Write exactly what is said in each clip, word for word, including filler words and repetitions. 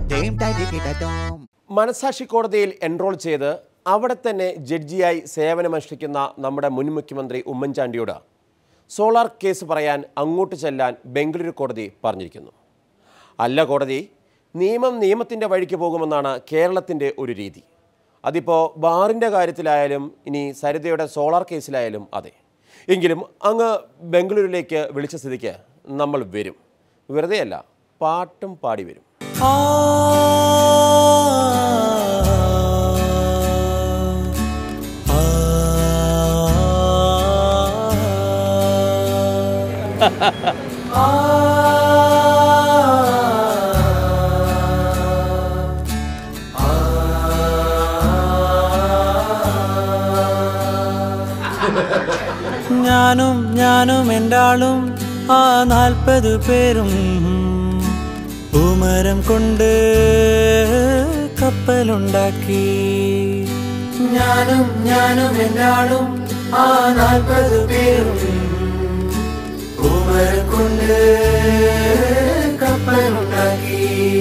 മനസാക്ഷി കോടതിയിൽ എൻറോൾ ചെയ്ത് അവിടെ തന്നെ ജഡ്ജിയായി സേവനമനുഷ്ഠിക്കുന്ന നമ്മുടെ മുൻ മുഖ്യമന്ത്രി ഉമ്മൻചാണ്ടിയോട് സോളാർ കേസ് പറയാൻ അങ്ങോട്ട് ചെല്ലാൻ ബംഗളൂരു കോടതി പറഞ്ഞിരിക്കുന്നു. അല്ല കോടതി, നിയമം നിയമത്തിൻ്റെ വഴിക്ക് പോകുമെന്നാണ് കേരളത്തിൻ്റെ ഒരു രീതി. അതിപ്പോൾ ബാറിൻ്റെ കാര്യത്തിലായാലും ഇനി സരിതയുടെ സോളാർ കേസിലായാലും അതെ. എങ്കിലും അങ്ങ് ബംഗളൂരുവിലേക്ക് വിളിച്ച സ്ഥിതിക്ക് നമ്മൾ വരും. വെറുതെയല്ല, പാട്ടും പാടി വരും. ഞാനും ഞാനും എൻ്റെ ആളും ആ നാൽപ്പത് പേരും പൂമരം കൊണ്ട് കപ്പലുണ്ടാക്കി. ഞാനും ഞാനും എൻ്റെ ആളും ആ നാൽപ്പത് പേരും പൂമരം കൊണ്ട് കപ്പലുണ്ടാക്കി.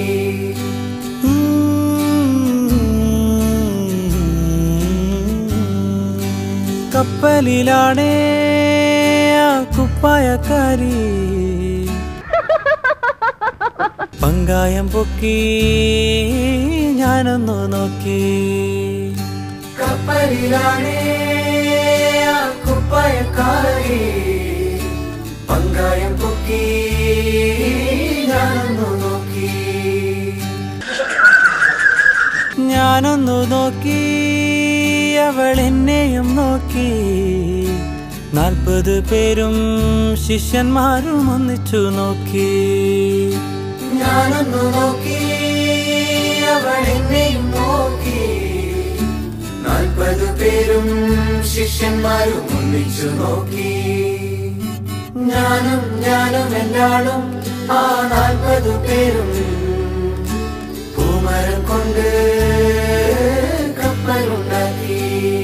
കപ്പലിലാണേ ആ കുപ്പായക്കാരി പങ്കായം പൊക്കി ഞാനൊന്നു നോക്കി. കപ്പലിലാണേ ആ കുപ്പായക്കാരി പങ്കായം പൊക്കി ഞാനൊന്നു നോക്കി. ഞാനൊന്നു നോക്കി, അവൾ എന്നെയും നോക്കി. നാൽപ്പത് പേരും ശിഷ്യന്മാരും ഒന്നിച്ചു നോക്കി. ഞാനൊന്നു നോക്കി, അവൾ എന്നെയും നോക്കി. നാൽപ്പത് പേരും ശിഷ്യന്മാരും ഒന്നിച്ചു നോക്കി. ഞാനും ഞാനും എല്ലാളും ആ നാൽപ്പത് പേരും പൂമരം കൊണ്ട് കപ്പലുണ്ടാക്കി.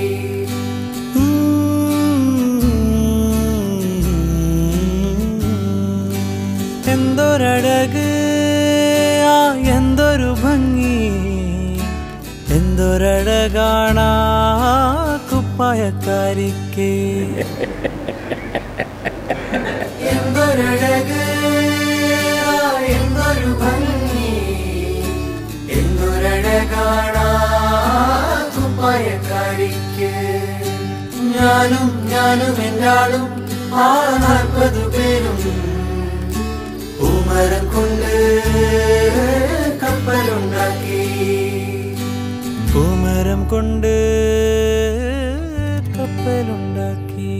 എന്തൊരഴക്, ആ എന്തൊരു ഭംഗി, എന്തൊരഴകാണാ കുപ്പായക്കാരിക്ക്. എന്തൊരഴക്, ആ എന്തൊരു ഭംഗി, എന്തൊരഴകാണാ കുപ്പായക്കാരിക്ക്. ഞാനും ഞാനും എല്ലാളും ആ നാൽപ്പത് പേരും പൂമരം കൊണ്ട് കപ്പലുണ്ടാക്കി. പൂമരം കൊണ്ട് കപ്പലുണ്ടാക്കി.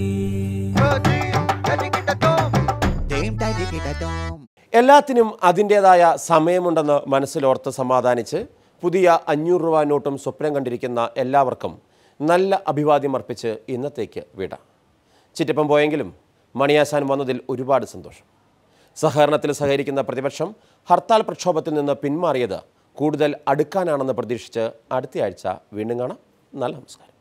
എല്ലാത്തിനും അതിൻ്റേതായ സമയമുണ്ടെന്ന് മനസ്സിലോർത്ത് സമാധാനിച്ച് പുതിയ അഞ്ഞൂറ് രൂപ നോട്ടും സ്വപ്നം കണ്ടിരിക്കുന്ന എല്ലാവർക്കും നല്ല അഭിവാദ്യം അർപ്പിച്ച് ഇന്നത്തേക്ക് വിട. ചിറ്റപ്പം പോയെങ്കിലും മണിയാശാൻ വന്നതിൽ ഒരുപാട് സന്തോഷം. സഹകരണത്തിൽ സഹകരിക്കുന്ന പ്രതിപക്ഷം ഹർത്താൽ പ്രക്ഷോഭത്തിൽ നിന്ന് പിന്മാറിയത് കൂടുതൽ അടുക്കാനാണെന്ന് പ്രതീക്ഷിച്ച് അടുത്തയാഴ്ച വീണ്ടും കാണാം. നല്ല നമസ്കാരം.